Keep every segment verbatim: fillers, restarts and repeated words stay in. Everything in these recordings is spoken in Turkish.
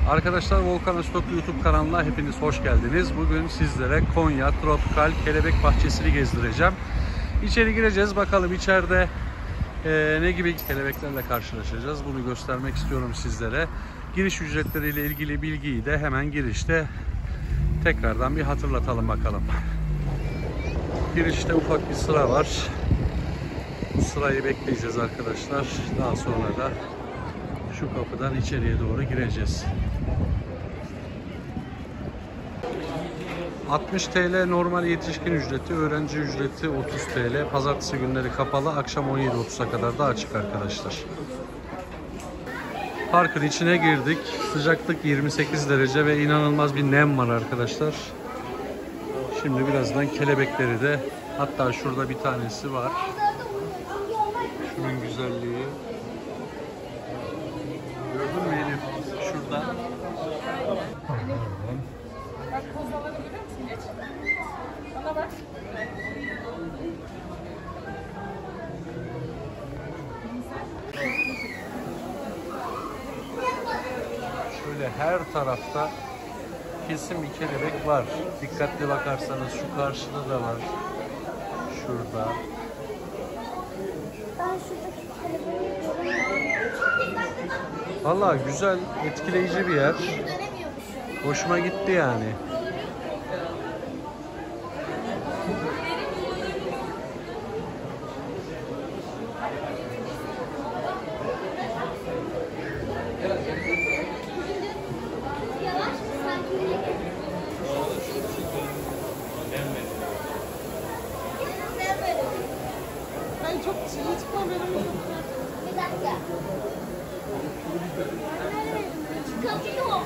Arkadaşlar Volkan Öztok YouTube kanalına hepiniz hoş geldiniz. Bugün sizlere Konya Tropikal Kelebek Bahçesi'ni gezdireceğim. İçeri gireceğiz. Bakalım içeride e, ne gibi kelebeklerle karşılaşacağız. Bunu göstermek istiyorum sizlere. Giriş ücretleriyle ilgili bilgiyi de hemen girişte tekrardan bir hatırlatalım bakalım. Girişte ufak bir sıra var. Bu sırayı bekleyeceğiz arkadaşlar. Daha sonra da şu kapıdan içeriye doğru gireceğiz. altmış TL normal yetişkin ücreti, öğrenci ücreti otuz TL. Pazartesi günleri kapalı, akşam on yedi otuza kadar da açık arkadaşlar. Parkın içine girdik. Sıcaklık yirmi sekiz derece ve inanılmaz bir nem var arkadaşlar. Şimdi birazdan kelebekleri de, hatta şurada bir tanesi var. Şunun güzelliği. Gördün mü Elif? Şurada. Bak kozaları görüyor musun? Geç. Bana bak. Şöyle her tarafta kesin bir kelebek var. Dikkatli bakarsanız şu karşıda da var. Şurada. Ben şuradaki kelebeği Vallahi güzel, etkileyici bir yer. Hoşuma gitti yani. Ben çok hiç haberim yok. Bir dakika. Çıkabiliyor.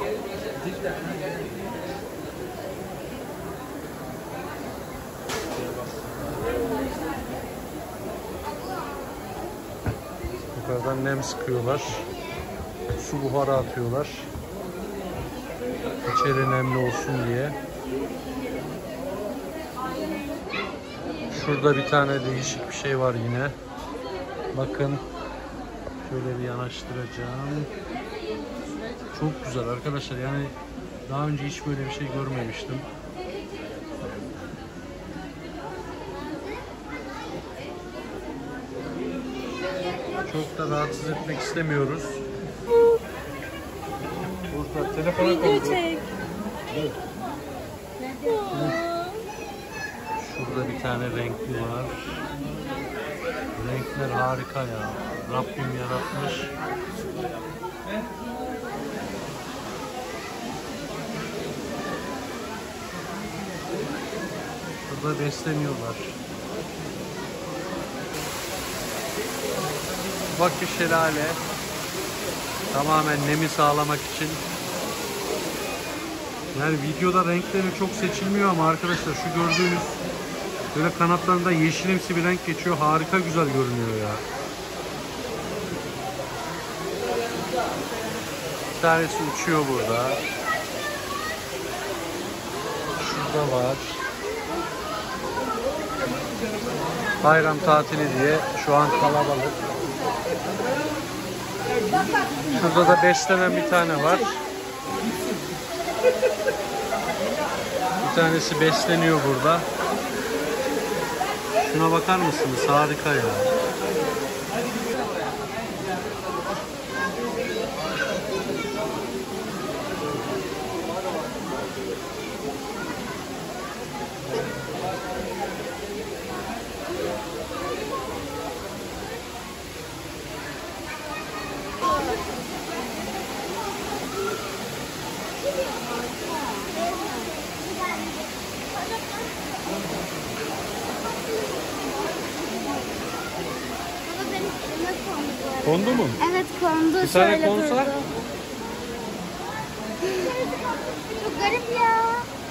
Yukarıdan nem sıkıyorlar. Su buharı atıyorlar. İçeri nemli olsun diye. Şurada bir tane değişik bir şey var yine. Bakın. Şöyle bir yanaştıracağım. Çok güzel arkadaşlar. Yani daha önce hiç böyle bir şey görmemiştim. Çok da rahatsız etmek istemiyoruz. Burada telefona koydu. Şurada bir tane renkli var. Renkler harika ya. Rabbim yaratmış. Burada besleniyorlar. Bak bir şelale. Tamamen nemi sağlamak için. Yani videoda renkleri çok seçilmiyor ama arkadaşlar şu gördüğünüz böyle kanatlarında yeşilimsi bir renk geçiyor. Harika güzel görünüyor ya. Bir tanesi uçuyor burada. Şurada var. Bayram tatili diye şu an kalabalık. Şurada da beslenen bir tane var. Bir tanesi besleniyor burada. Şuna bakar mısınız? Harika ya. Kondu mu? Evet kondu. Bir tane Şöyle konsa? durdu. Çok garip ya.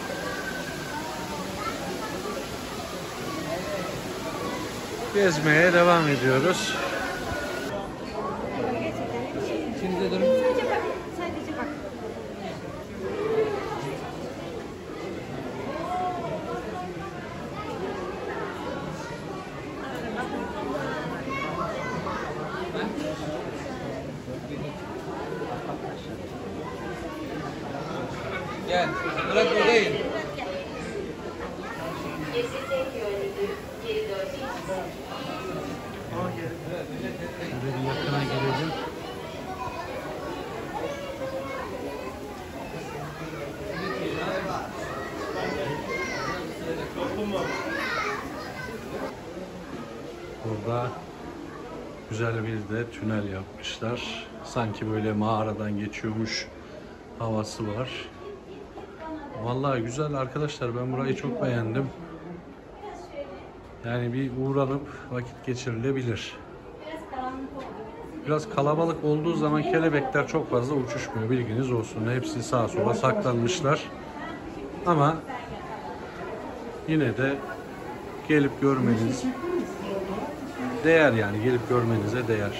Gezmeye devam ediyoruz. Sadece bak. Sadece bak. Gel. Bırak buradayım. Şöyle bir yakına girelim. Burada güzel bir de tünel yapmışlar. Sanki böyle mağaradan geçiyormuş havası var. Vallahi güzel arkadaşlar, ben burayı çok beğendim. Yani bir uğranıp vakit geçirilebilir. Biraz kalabalık olduğu zaman kelebekler çok fazla uçuşmuyor, bilginiz olsun. Hepsi sağa sola saklanmışlar. Ama yine de gelip görmeniz değer, yani gelip görmenize değer.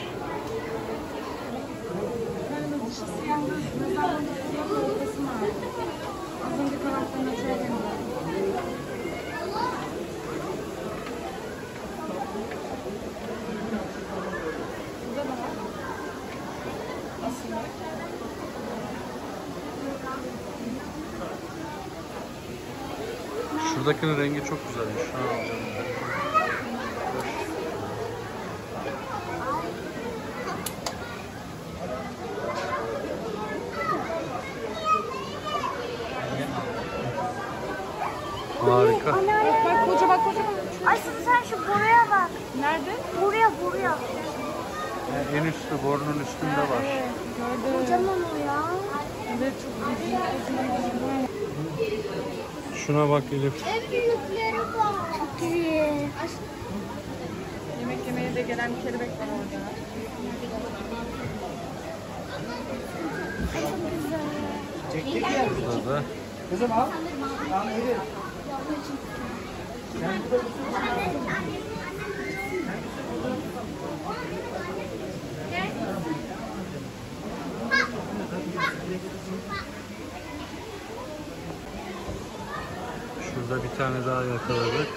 Az önce kanatlarına çevirdim. Burada da var. Aslında. Şuradakinin rengi çok güzelmiş. Şunu alacağım. Harika. Bak bak koca bak koca bak. Aşkım sen şu buraya bak. Nerede? Buraya buraya. En üstü, borunun üstünde var. Evet gördüm. Kocaman o ya. Evet çok büyük. Şuna bak Elif. En büyükleri var. Çok iyi. Yemek yemeye de gelen bir kelebek var orada. Burada da Kızım al. Al yürü. şurada bir tane daha yakaladık.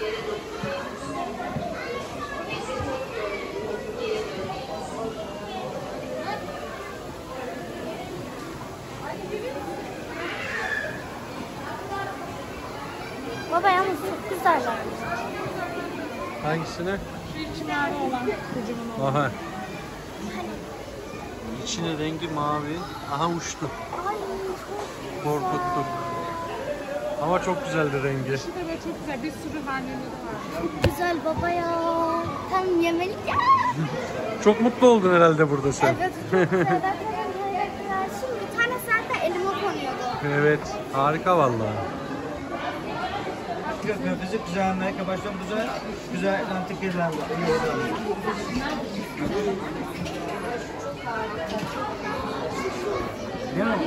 Baba yalnız çok güzeller. Hangisine? Şu içi mavi olan kocaman olan. Aha. İçine rengi mavi. Aha uçtu. Ay çok Korkuttuk. Ama çok güzeldi rengi. İçi de böyle çok güzel. Bir sürü halleri var. güzel baba ya. Tam yemelik ya. Çok mutlu oldun herhalde burada sen. Evet çok güzel. Zaten şimdi bir tane zaten elime konuyordu. Evet, harika vallahi. Fizik güzel, Amerika baştan güzel, güzel antik yerler var. Değil mi?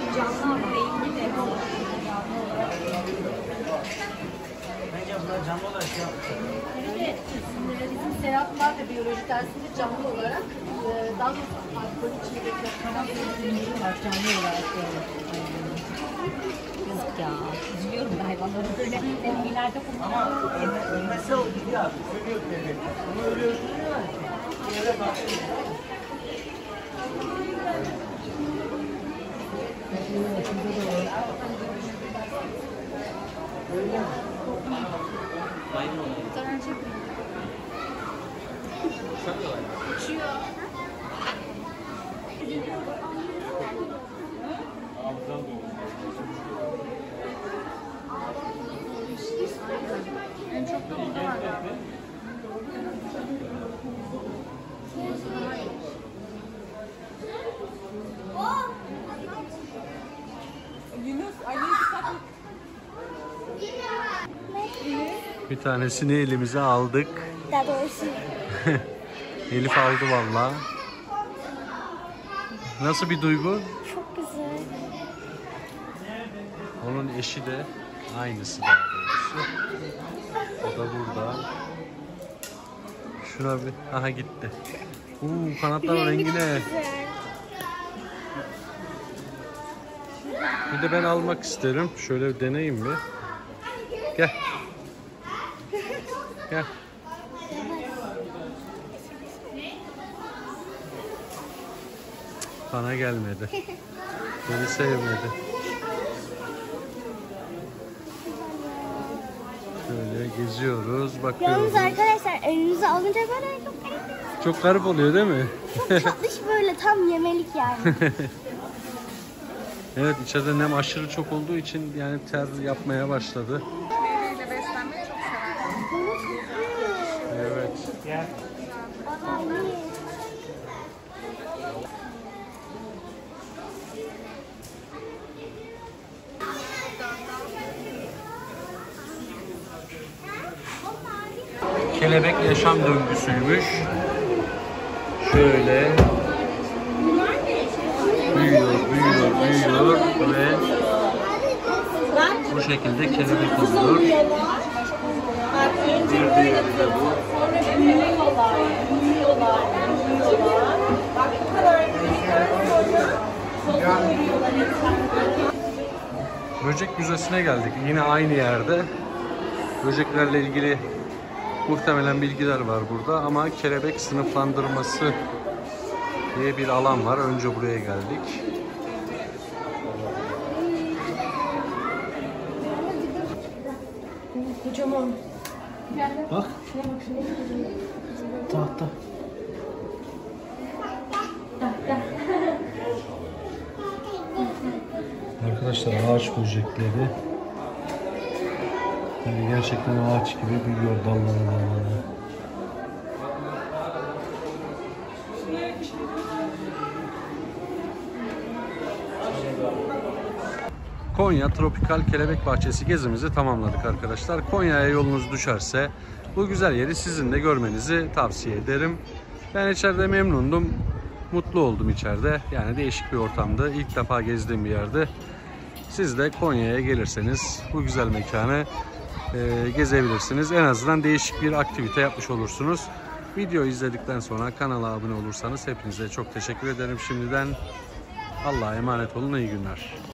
Bence bunlar canlı olarak şey yapmışlar. Evet, bizim Seraplar da biyoloji dersinde canlı olarak e, daha sonra alkol içindeki canlı olarak yazık ya. Üzülüyorum da hayvanları böyle ileride Ama ölme, ölmesi o gidiyor. Ölüyor dedi. Ama ölüyor. Yere bak. En çok da burada var. Yunus, Ali'yi dikkat Bir tanesini elimize aldık. Daha doğrusu. Elif aldı vallahi. Nasıl bir duygu? Çok güzel. Onun eşi de aynısı daha doğrusu. O da burada. Şuna bir... Aha gitti. Uuu kanatların rengi ne? Güzel. Bir de ben almak isterim. Şöyle bir deneyeyim bir. Gel. Gel. Bana gelmedi. Beni sevmedi. Şöyle geziyoruz, bakıyoruz. Yalnız arkadaşlar elinize alınca böyle çok Çok garip oluyor değil mi? tatlış, böyle tam yemelik yani. Evet, içeride nem aşırı çok olduğu için yani ter yapmaya başladı. Meyveyle beslenmeyi çok sever. Evet. Kelebek yaşam döngüsüymüş. Şöyle büyüyor, büyüyor, büyüyor ve bu şekilde kelebek oluyor. Bir diğeri de bu. Böcek müzesine geldik. Yine aynı yerde. Böceklerle ilgili muhtemelen bilgiler var burada ama kelebek sınıflandırması diye bir alan var. Önce buraya geldik. Kocaman. Bak. Tahta. Arkadaşlar ağaç böcekleri. Yani gerçekten ağaç gibi büyüyor dallara dallara. Konya Tropikal Kelebek Bahçesi gezimizi tamamladık arkadaşlar. Konya'ya yolunuz düşerse bu güzel yeri sizin de görmenizi tavsiye ederim. Ben içeride memnundum. Mutlu oldum içeride. Yani değişik bir ortamdı. İlk defa gezdiğim bir yerde. Siz de Konya'ya gelirseniz bu güzel mekanı e, gezebilirsiniz. En azından değişik bir aktivite yapmış olursunuz. Videoyu izledikten sonra kanala abone olursanız hepinize çok teşekkür ederim şimdiden. Allah'a emanet olun. İyi günler.